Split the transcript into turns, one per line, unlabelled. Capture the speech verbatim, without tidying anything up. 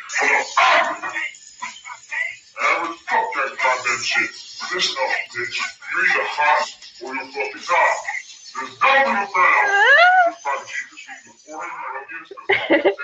Average fuck that goddamn shit. Listen up, bitch. You either hot or you're fucking hot. There's no middle ground. Just try to keep this from recording or I'll get